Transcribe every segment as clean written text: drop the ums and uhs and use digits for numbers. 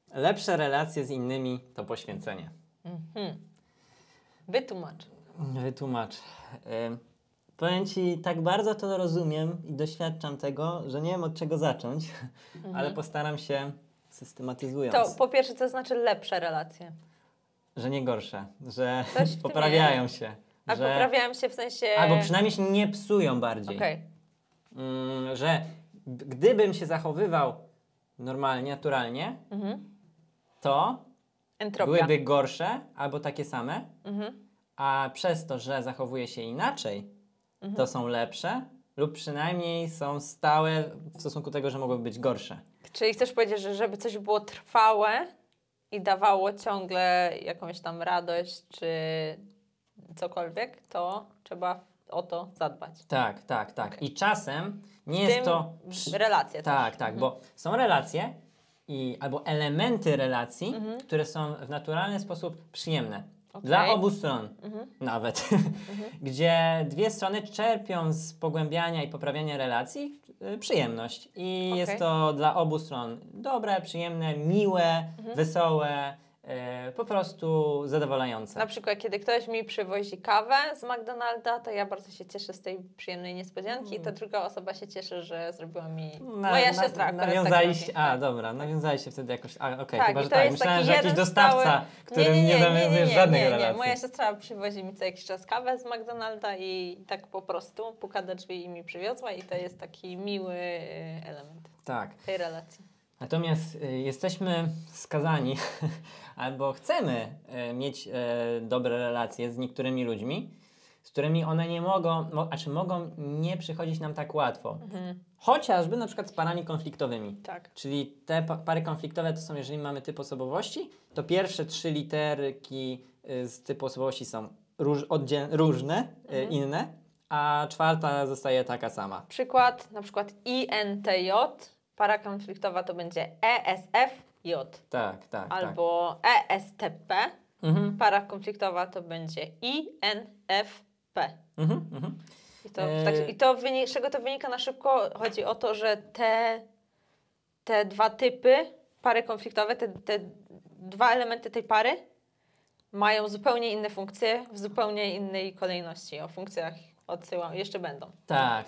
Lepsze relacje z innymi to poświęcenie. Wytłumacz. Wytłumacz. Powiem Ci, tak bardzo to rozumiem i doświadczam tego, że nie wiem od czego zacząć, ale postaram się systematyzując. To po pierwsze, co znaczy lepsze relacje? Że nie gorsze, że Coś w tym poprawiają się. A że... poprawiają się w sensie... Albo przynajmniej się nie psują bardziej. Okej. Że gdybym się zachowywał normalnie, naturalnie, to Entropia. byłyby gorsze albo takie same, a przez to, że zachowuję się inaczej, to są lepsze lub przynajmniej są stałe w stosunku do tego, że mogłyby być gorsze. Czyli chcesz powiedzieć, że żeby coś było trwałe i dawało ciągle jakąś tam radość czy cokolwiek, to trzeba o to zadbać. Tak. Okej. I czasem nie W jest tym to... relacje Tak, też. bo są relacje albo elementy relacji, które są w naturalny sposób przyjemne. Dla obu stron nawet. Gdzie dwie strony czerpią z pogłębiania i poprawiania relacji przyjemność. I jest to dla obu stron dobre, przyjemne, miłe, wesołe, po prostu zadowalające. Na przykład, kiedy ktoś mi przywozi kawę z McDonalda, to ja bardzo się cieszę z tej przyjemnej niespodzianki i ta druga osoba się cieszy, że zrobiła mi... Moja siostra akurat nawiązaliście, tak nawiązaliście wtedy jakoś... Okej, tak, chyba, że to tak. jest Myślałem, taki że jakiś jeden dostawca, stały... którym nie nawiązujesz żadnych relacji. Nie, moja siostra przywozi mi co jakiś czas kawę z McDonalda i tak po prostu puka do drzwi i mi przywiozła i to jest taki miły element tej relacji. Natomiast jesteśmy skazani albo chcemy mieć dobre relacje z niektórymi ludźmi, z którymi one nie mogą, mogą nie przychodzić nam tak łatwo. Chociażby na przykład z parami konfliktowymi. Tak. Czyli te pary konfliktowe to są, jeżeli mamy typ osobowości, to pierwsze 3 literki z typu osobowości są różne, inne, a 4 zostaje taka sama. Przykład, na przykład INTJ, para konfliktowa to będzie ESFJ. Tak. Albo ESTP, para konfliktowa to będzie INFP. Z czego to wynika na szybko? Chodzi o to, że te dwa typy, pary konfliktowe, te dwa elementy tej pary mają zupełnie inne funkcje w zupełnie innej kolejności. O funkcjach odsyłam, jeszcze będą. Tak.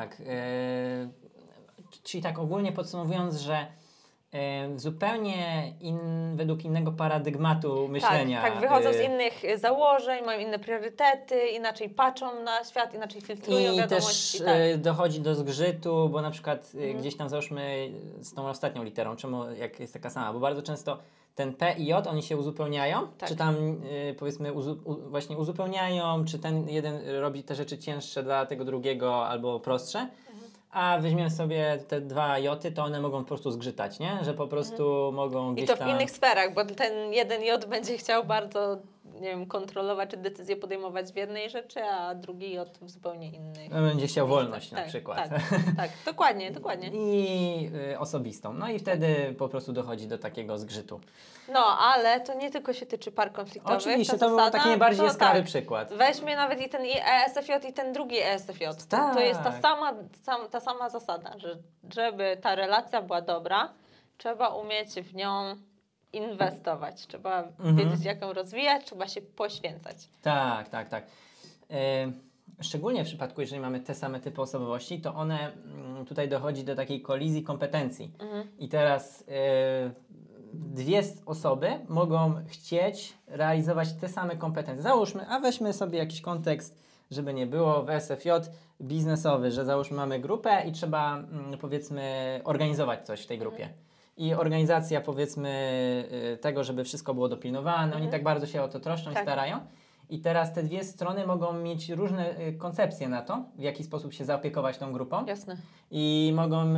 Czyli tak ogólnie podsumowując, że zupełnie według innego paradygmatu myślenia. Tak, wychodzą z innych założeń, mają inne priorytety, inaczej patrzą na świat, inaczej filtrują wiadomości. I też dochodzi do zgrzytu, bo na przykład gdzieś tam załóżmy z tą ostatnią literą, czemu jak jest taka sama, bo bardzo często ten P i J, oni się uzupełniają, czy tam powiedzmy właśnie uzupełniają, czy ten jeden robi te rzeczy cięższe dla tego drugiego albo prostsze. A weźmiemy sobie te 2 joty, to one mogą po prostu zgrzytać, nie? Że po prostu mogą gdzieś tam... I to w innych sferach, bo ten jeden jot będzie chciał bardzo, nie wiem, kontrolować czy decyzję podejmować w jednej rzeczy, a drugi jot w zupełnie innej. No, będzie chciał wolność na przykład. Tak, dokładnie. I osobistą. No i wtedy po prostu dochodzi do takiego zgrzytu. No, ale to nie tylko się tyczy par konfliktowych. Oczywiście, to był taki najbardziej jaskrawy przykład. Weźmy nawet i ten ESFJ i ten drugi ESFJ. Tak. To jest ta sama zasada, że żeby ta relacja była dobra, trzeba umieć w nią inwestować. Trzeba wiedzieć, jak ją rozwijać, trzeba się poświęcać. Tak. Szczególnie w przypadku, jeżeli mamy te same typy osobowości, to one, tutaj dochodzi do takiej kolizji kompetencji. I teraz... 2 osoby mogą chcieć realizować te same kompetencje. Załóżmy, a weźmy sobie jakiś kontekst, żeby nie było w SFJ biznesowy, że załóżmy mamy grupę i trzeba powiedzmy organizować coś w tej grupie. I organizacja powiedzmy tego, żeby wszystko było dopilnowane, oni tak bardzo się o to troszczą i starają. I teraz te 2 strony mogą mieć różne koncepcje na to, w jaki sposób się zaopiekować tą grupą. Jasne. I mogą,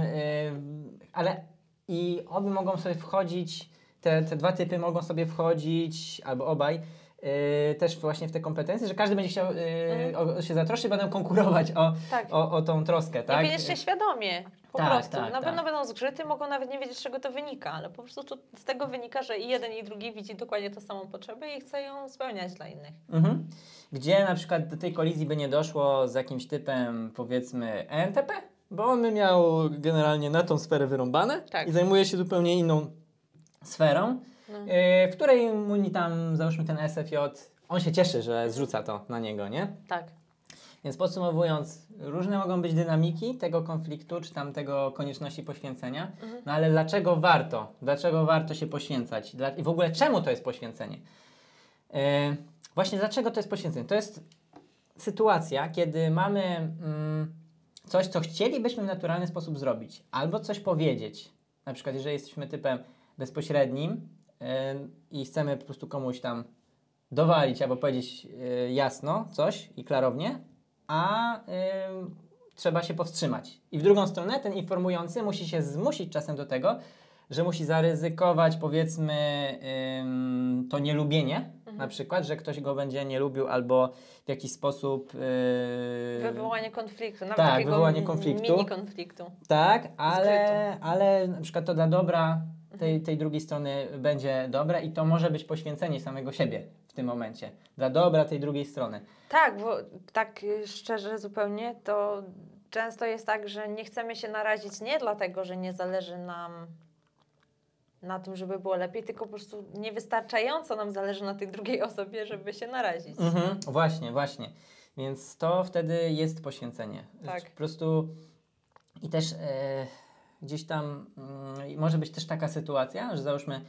I obie mogą sobie wchodzić, te 2 typy mogą sobie wchodzić, albo obaj, też właśnie w te kompetencje, że każdy będzie chciał się zatroszczyć, będą konkurować o tą troskę. Tak? I jeszcze świadomie, po prostu. Na pewno będą zgrzyty, mogą nawet nie wiedzieć, z czego to wynika, ale po prostu z tego wynika, że i jeden i drugi widzi dokładnie tę samą potrzebę i chce ją spełniać dla innych. Gdzie na przykład do tej kolizji by nie doszło z jakimś typem, powiedzmy, ENTP, bo on by miał generalnie na tą sferę wyrąbane i zajmuje się zupełnie inną sferą, w której mu tam, załóżmy ten SFJ, on się cieszy, że zrzuca to na niego, nie? Tak. Więc podsumowując, różne mogą być dynamiki tego konfliktu, czy tam tego konieczności poświęcenia, no ale dlaczego warto? Dlaczego warto się poświęcać? I w ogóle czemu to jest poświęcenie? Właśnie dlaczego to jest poświęcenie? To jest sytuacja, kiedy mamy coś, co chcielibyśmy w naturalny sposób zrobić, albo coś powiedzieć. Na przykład, jeżeli jesteśmy typem bezpośrednim i chcemy po prostu komuś tam dowalić albo powiedzieć jasno coś i klarownie, a trzeba się powstrzymać. I w drugą stronę ten informujący musi się zmusić czasem do tego, że musi zaryzykować, powiedzmy, to nielubienie, na przykład, że ktoś go będzie nie lubił albo w jakiś sposób... Wywołanie konfliktu, nawet tak, takiego wywołanie konfliktu. mini konfliktu. Tak, ale na przykład to dla dobra tej drugiej strony będzie dobre i to może być poświęcenie samego siebie w tym momencie. Dla dobra tej drugiej strony. Tak, bo tak szczerze zupełnie, to często jest tak, że nie chcemy się narazić nie dlatego, że nie zależy nam na tym, żeby było lepiej, tylko po prostu niewystarczająco nam zależy na tej drugiej osobie, żeby się narazić. Właśnie. Więc to wtedy jest poświęcenie. Tak. Po prostu i też gdzieś tam może być też taka sytuacja, że załóżmy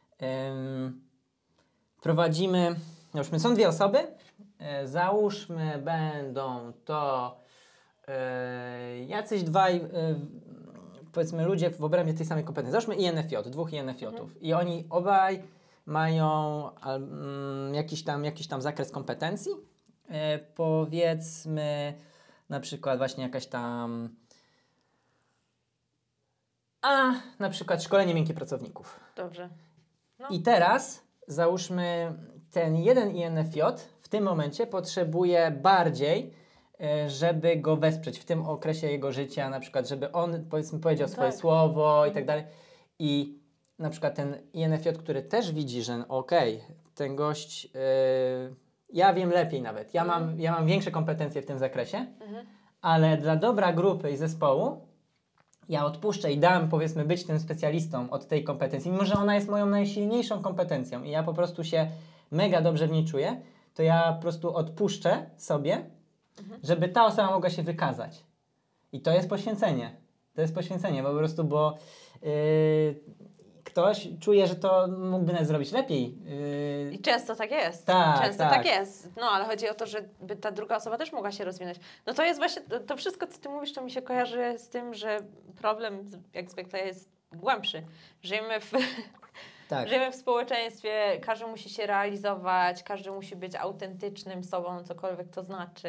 załóżmy są dwie osoby, załóżmy będą to jacyś dwaj powiedzmy ludzie w obrębie tej samej kompetencji. Załóżmy INFJ, dwóch INFJ-ów i oni obaj mają jakiś tam zakres kompetencji, powiedzmy na przykład właśnie jakaś tam na przykład szkolenie miękkie pracowników. Dobrze. No. I teraz załóżmy ten jeden INFJ w tym momencie potrzebuje bardziej, żeby go wesprzeć w tym okresie jego życia, na przykład, żeby on powiedzmy powiedział swoje słowo i tak dalej. I na przykład ten INFJ, który też widzi, że ten gość, ja wiem lepiej nawet, ja mam większe kompetencje w tym zakresie, ale dla dobra grupy i zespołu ja odpuszczę i dam, powiedzmy, być tym specjalistą od tej kompetencji, mimo że ona jest moją najsilniejszą kompetencją i ja po prostu się mega dobrze w niej czuję, to ja po prostu odpuszczę sobie, żeby ta osoba mogła się wykazać. I to jest poświęcenie. To jest poświęcenie, po prostu, bo ktoś czuje, że to mógłby nas zrobić lepiej. I często tak jest. Tak. Tak jest. No, ale chodzi o to, żeby ta druga osoba też mogła się rozwinąć. No to jest właśnie, to wszystko, co ty mówisz, to mi się kojarzy z tym, że problem, jak zwykle, jest głębszy. Żyjemy w społeczeństwie, każdy musi się realizować, każdy musi być autentycznym sobą, cokolwiek to znaczy.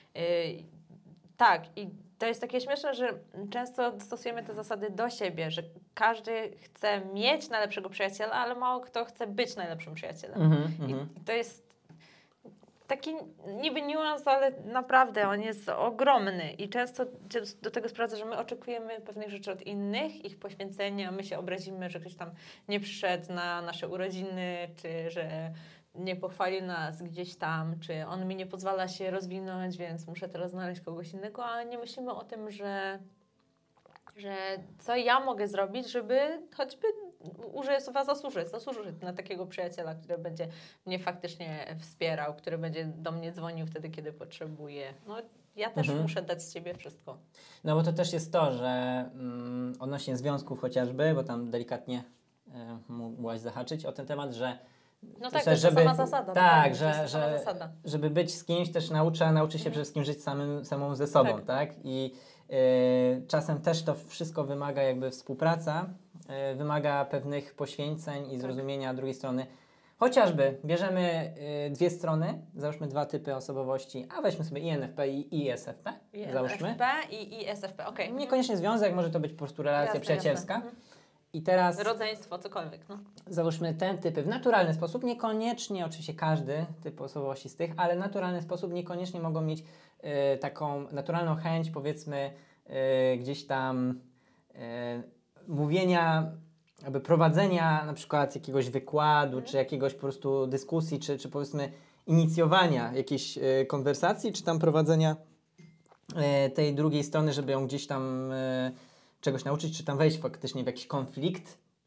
Tak, i to jest takie śmieszne, że często stosujemy te zasady do siebie, że każdy chce mieć najlepszego przyjaciela, ale mało kto chce być najlepszym przyjacielem. I to jest taki niby niuans, ale naprawdę on jest ogromny i często do tego sprawdza, że my oczekujemy pewnych rzeczy od innych, ich poświęcenia, my się obrazimy, że ktoś tam nie przyszedł na nasze urodziny, czy że nie pochwalił nas gdzieś tam, czy on mi nie pozwala się rozwinąć, więc muszę teraz znaleźć kogoś innego, ale nie myślimy o tym, że co ja mogę zrobić, żeby choćby, użyję słowa zasłużyć na takiego przyjaciela, który będzie mnie faktycznie wspierał, który będzie do mnie dzwonił wtedy, kiedy potrzebuje. No, ja też muszę dać z siebie wszystko. No bo to też jest to, że odnośnie związków chociażby, bo tam delikatnie mogłaś zahaczyć o ten temat, że no tak, to jest sama zasada. Tak, żeby być z kimś też nauczy się przede wszystkim żyć samą ze sobą, tak? I czasem też to wszystko wymaga jakby współpraca, wymaga pewnych poświęceń i zrozumienia drugiej strony. Chociażby bierzemy dwie strony, załóżmy dwa typy osobowości, a weźmy sobie INFP i ISFP, załóżmy. INFP i ISFP, okej. Niekoniecznie związek, może to być po prostu relacja przyjacielska. I teraz rodzeństwo, cokolwiek, no. Załóżmy ten typy w naturalny sposób, niekoniecznie oczywiście każdy typ osobowości z tych, ale w naturalny sposób niekoniecznie mogą mieć taką naturalną chęć, powiedzmy, gdzieś tam mówienia, jakby prowadzenia na przykład jakiegoś wykładu, czy jakiegoś po prostu dyskusji, czy powiedzmy inicjowania jakiejś konwersacji, czy tam prowadzenia tej drugiej strony, żeby ją gdzieś tam czegoś nauczyć, czy tam wejść faktycznie w jakiś konflikt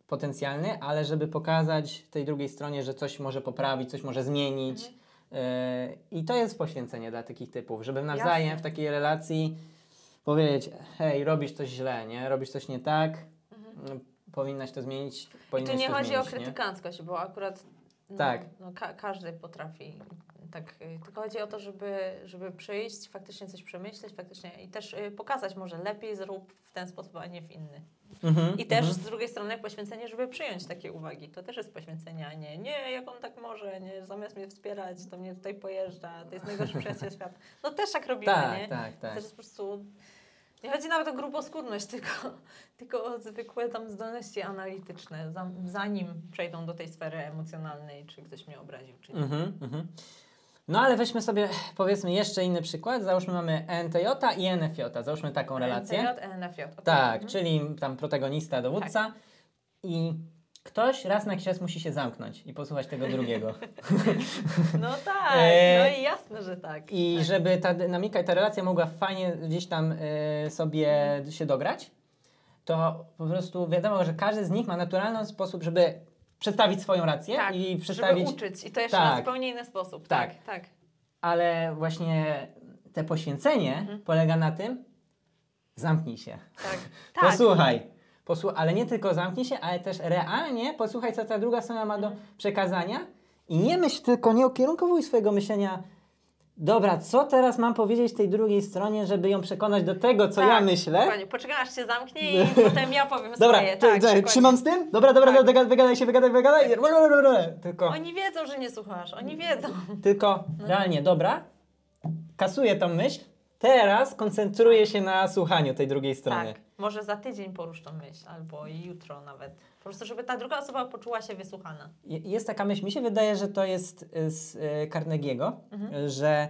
potencjalny, ale żeby pokazać tej drugiej stronie, że coś może poprawić, coś może zmienić. I to jest poświęcenie dla takich typów, żeby nawzajem w takiej relacji powiedzieć, hej, robisz coś źle, nie? Robisz coś nie tak, powinnaś to zmienić, powinnaś to nie to chodzi zmienić, o krytykanckość, bo akurat tak. Każdy potrafi tak, tylko chodzi o to, żeby przyjść, faktycznie coś przemyśleć, faktycznie i też pokazać może lepiej zrób w ten sposób, a nie w inny. I też z drugiej strony poświęcenie, żeby przyjąć takie uwagi. To też jest poświęcenie, a nie, jak on tak może, nie, zamiast mnie wspierać, to mnie tutaj pojeżdża, to jest najgorszy przyjaciel świata. No też tak robimy, nie? Tak. To jest po prostu... Nie chodzi nawet o gruboskórność, tylko o zwykłe tam zdolności analityczne, zanim przejdą do tej sfery emocjonalnej, czy ktoś mnie obraził, czy nie. No ale weźmy sobie, powiedzmy, jeszcze inny przykład. Załóżmy mamy ENTJ i ENFJ. Załóżmy taką relację. ENTJ, ENFJ. Okay. Tak, czyli tam protagonista, dowódca. Tak. I ktoś raz na jakiś czas musi się zamknąć i posłuchać tego drugiego. No tak, no i jasne, że tak. I tak. żeby ta dynamika i ta relacja mogła fajnie gdzieś tam sobie się dograć, to po prostu wiadomo, że każdy z nich ma naturalny sposób, żeby przedstawić swoją rację i przedstawić... żeby uczyć. I to jeszcze na zupełnie inny sposób. Tak. Ale właśnie te poświęcenie polega na tym, zamknij się. Posłuchaj. Ale nie tylko zamknij się, ale też realnie posłuchaj, co ta druga strona ma do przekazania i nie myśl tylko, nie ukierunkowuj swojego myślenia, dobra, co teraz mam powiedzieć tej drugiej stronie, żeby ją przekonać do tego, co ja myślę. Dokładnie. Poczekaj, aż się zamknie i potem ja powiem swoje. Dobra, trzymam z tym? Dobra, wygadaj się. Tylko, oni wiedzą, że nie słuchasz, oni wiedzą. Tylko realnie, dobra, kasuję tą myśl, teraz koncentruję się na słuchaniu tej drugiej strony. Tak, może za tydzień porusz tą myśl, albo jutro nawet. Po prostu, żeby ta druga osoba poczuła się wysłuchana. Jest taka myśl, mi się wydaje, że to jest z Carnegie'ego, że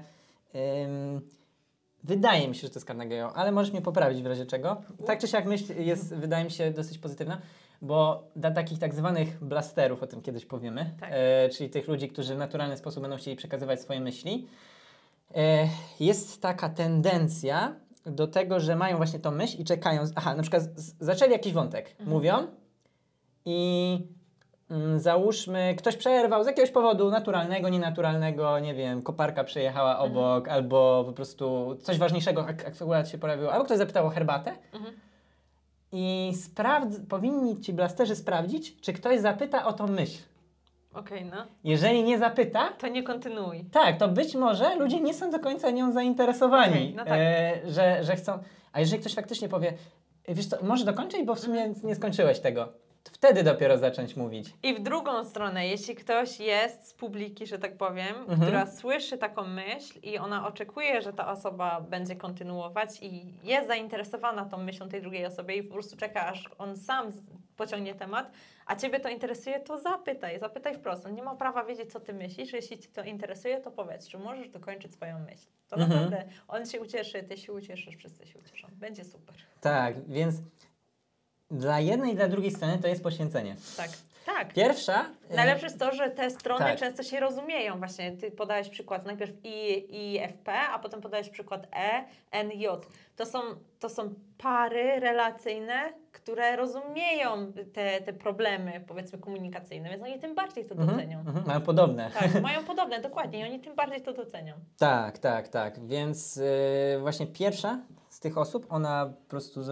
wydaje mi się, że to jest Carnegie'ego, ale możesz mnie poprawić w razie czego. Tak czy siak myśl jest, wydaje mi się, dosyć pozytywna, bo dla takich tak zwanych blasterów, o tym kiedyś powiemy, czyli tych ludzi, którzy w naturalny sposób będą chcieli przekazywać swoje myśli, jest taka tendencja do tego, że mają właśnie tą myśl i czekają, na przykład zaczęli jakiś wątek, mówią i załóżmy, ktoś przerwał z jakiegoś powodu naturalnego, nienaturalnego, nie wiem, koparka przejechała obok, albo po prostu coś ważniejszego akurat się pojawiło, albo ktoś zapytał o herbatę i powinni ci blasterzy sprawdzić, czy ktoś zapyta o tą myśl. No. Jeżeli nie zapyta, to nie kontynuuj. Tak, to być może ludzie nie są do końca nią zainteresowani, że chcą. A jeżeli ktoś faktycznie powie, wiesz co, może dokończyć, bo w sumie nie skończyłeś tego, to wtedy dopiero zacząć mówić. I w drugą stronę, jeśli ktoś jest z publiki, że tak powiem, która słyszy taką myśl i ona oczekuje, że ta osoba będzie kontynuować i jest zainteresowana tą myślą tej drugiej osoby i po prostu czeka, aż on sam pociągnie temat, a Ciebie to interesuje, to zapytaj wprost. On nie ma prawa wiedzieć, co Ty myślisz. Jeśli Cię to interesuje, to powiedz, czy możesz dokończyć swoją myśl. To naprawdę on się ucieszy, Ty się ucieszysz, wszyscy się ucieszą. Będzie super. Tak, więc dla jednej i dla drugiej strony to jest poświęcenie. Tak. Pierwsza... Najlepsze jest to, że te strony często się rozumieją. Właśnie Ty podałeś przykład najpierw I, F, P, a potem podałeś przykład E, N, J. To są pary relacyjne, które rozumieją te problemy, powiedzmy, komunikacyjne, więc oni tym bardziej to docenią. Mają podobne. Tak, mają podobne, dokładnie. I oni tym bardziej to docenią. Tak. Więc właśnie pierwsza z tych osób, ona po prostu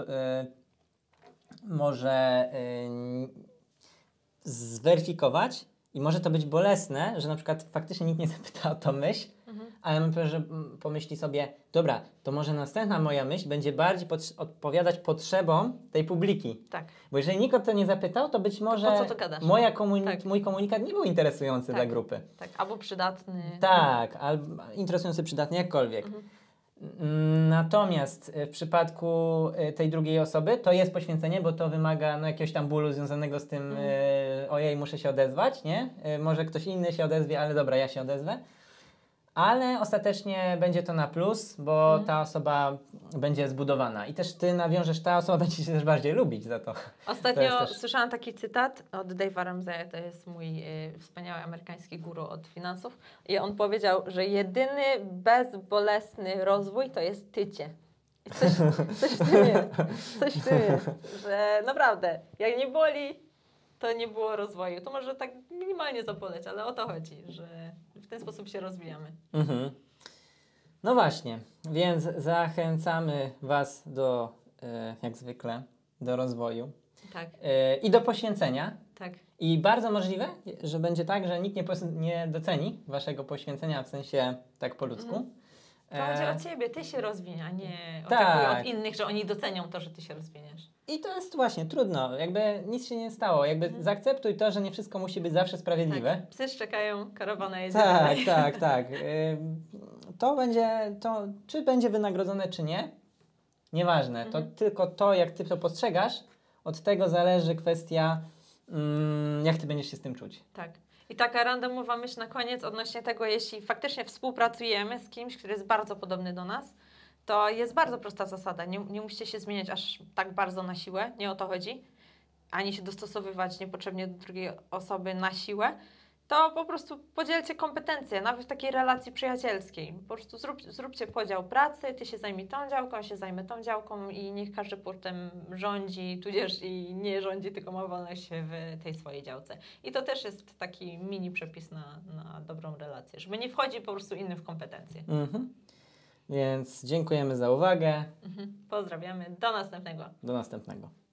może zweryfikować i może to być bolesne, że na przykład faktycznie nikt nie zapyta o tą myśl, ale myślę, że pomyśli sobie, dobra, to może następna moja myśl będzie bardziej odpowiadać potrzebom tej publiki. Tak. Bo jeżeli nikt o to nie zapytał, to być może to po co to gadasz? Mój komunikat nie był interesujący dla grupy. Tak, albo przydatny. Tak, albo interesujący, przydatny, jakkolwiek. Natomiast w przypadku tej drugiej osoby to jest poświęcenie, bo to wymaga jakiegoś tam bólu związanego z tym, ojej, muszę się odezwać, nie? Może ktoś inny się odezwie, ale dobra, ja się odezwę. Ale ostatecznie będzie to na plus, bo ta osoba będzie zbudowana. I też ty nawiążesz, ta osoba będzie się też bardziej lubić za to. Ostatnio słyszałam taki cytat od Dave'a Ramseya, to jest mój wspaniały amerykański guru od finansów. I on powiedział, że jedyny bezbolesny rozwój to jest tycie. I coś w tym jest. Że naprawdę, jak nie boli, to nie było rozwoju. To może tak minimalnie zapoleć, ale o to chodzi, że w ten sposób się rozwijamy. Mhm. No właśnie, więc zachęcamy Was do, jak zwykle, do rozwoju Tak, i do poświęcenia. tak. I bardzo możliwe, że będzie tak, że nikt nie doceni Waszego poświęcenia, w sensie tak po ludzku. To chodzi o Ciebie, Ty się rozwiń, a nie Tak. oczekuj od innych, że oni docenią to, że Ty się rozwiniesz. I to jest właśnie trudno, jakby nic się nie stało, jakby zaakceptuj to, że nie wszystko musi być zawsze sprawiedliwe. Tak. Psy szczekają, karawana jedzie Tak, dalej. tak. To czy będzie wynagrodzone, czy nie, nieważne. To tylko to, jak Ty to postrzegasz, od tego zależy kwestia, jak Ty będziesz się z tym czuć. Tak. I taka randomowa myśl na koniec odnośnie tego, jeśli faktycznie współpracujemy z kimś, który jest bardzo podobny do nas, to jest bardzo prosta zasada. Nie musicie się zmieniać aż tak bardzo na siłę, nie o to chodzi, ani się dostosowywać niepotrzebnie do drugiej osoby na siłę, to po prostu podzielcie kompetencje, nawet w takiej relacji przyjacielskiej. Po prostu zróbcie podział pracy, Ty się zajmij tą działką, ja się zajmę tą działką i niech każdy potem rządzi, tudzież i nie rządzi, tylko ma wolność w tej swojej działce. I to też jest taki mini przepis na dobrą relację, żeby nie wchodzi po prostu innym w kompetencje. Więc dziękujemy za uwagę. Pozdrawiamy, do następnego. Do następnego.